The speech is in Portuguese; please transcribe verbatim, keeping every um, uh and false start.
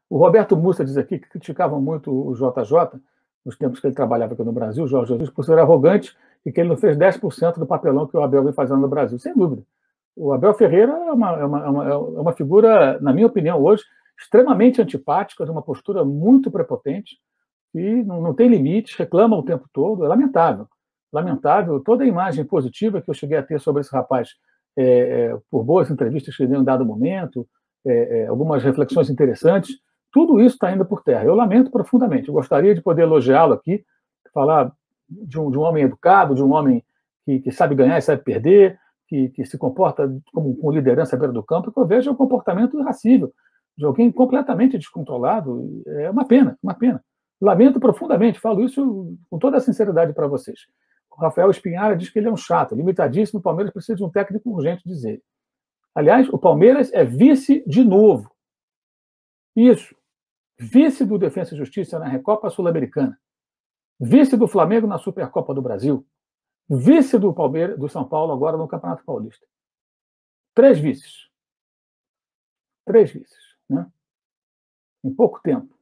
O Roberto Mussa diz aqui que criticavam muito o J J, nos tempos que ele trabalhava aqui no Brasil, o Jorge Jesus, por ser arrogante e que ele não fez dez por cento do papelão que o Abel vem fazendo no Brasil. Sem dúvida. O Abel Ferreira é uma, é uma, é uma, é uma figura, na minha opinião, hoje, extremamente antipática, de uma postura muito prepotente, e não, não tem limites, reclama o tempo todo, é lamentável. Lamentável toda a imagem positiva que eu cheguei a ter sobre esse rapaz, é, é, por boas entrevistas que ele deu em dado momento, é, é, algumas reflexões interessantes, tudo isso está indo por terra. Eu lamento profundamente. Eu gostaria de poder elogiá-lo aqui, falar de um, de um homem educado, de um homem que, que sabe ganhar e sabe perder, que, que se comporta como, com liderança à beira do campo, que eu vejo um comportamento irracível, de alguém completamente descontrolado. É uma pena, uma pena. Lamento profundamente, falo isso com toda a sinceridade para vocês. O Rafael Espinhara diz que ele é um chato, limitadíssimo, o Palmeiras precisa de um técnico urgente, diz ele. Aliás, o Palmeiras é vice de novo. Isso. Vice do Defensa e Justiça na Recopa Sul-Americana. Vice do Flamengo na Supercopa do Brasil. Vice do Palmeiras, do São Paulo agora no Campeonato Paulista. Três vices. Três vices, né? Em pouco tempo.